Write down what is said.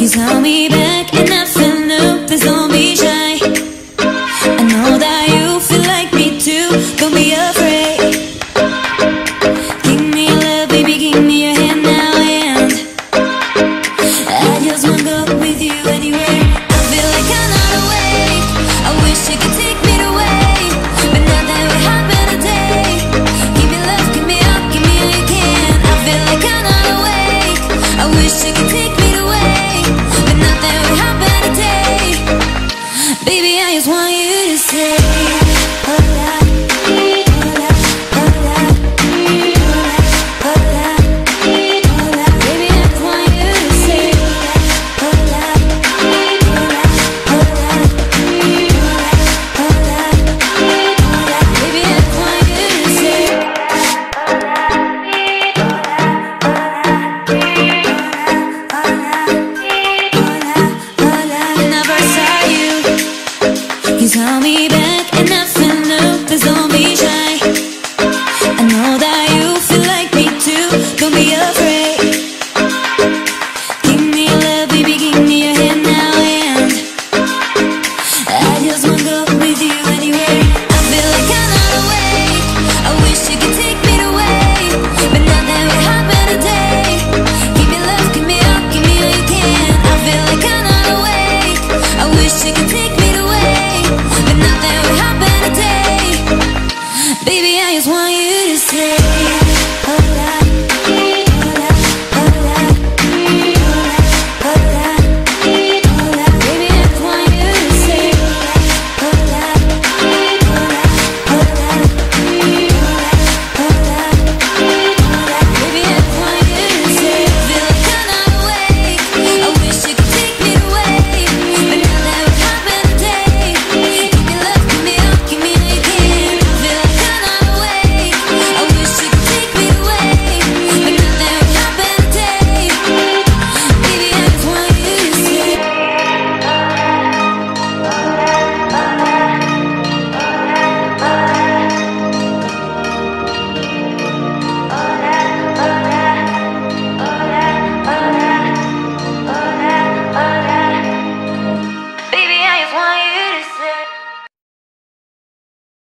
You saw me back and I fell up, please don't be shy. I know that you feel like me too, don't be afraid. Give me your love, baby, give me your hand now. And I just wanna go with you anywhere. I feel like I'm not awake, I wish you could take me away, but nothing would happen today. Give me love, give me up, give me all you can. I feel like I'm not awake, I wish you could take me away, but nothing would happen today. Baby, I just want you to say hola, hola, hola, hola, hola. Baby, I just want you to say hola, hola, hola, hola, hola, hola. Baby, I just want you to say hola, hola. When I first saw you, you saw me back and I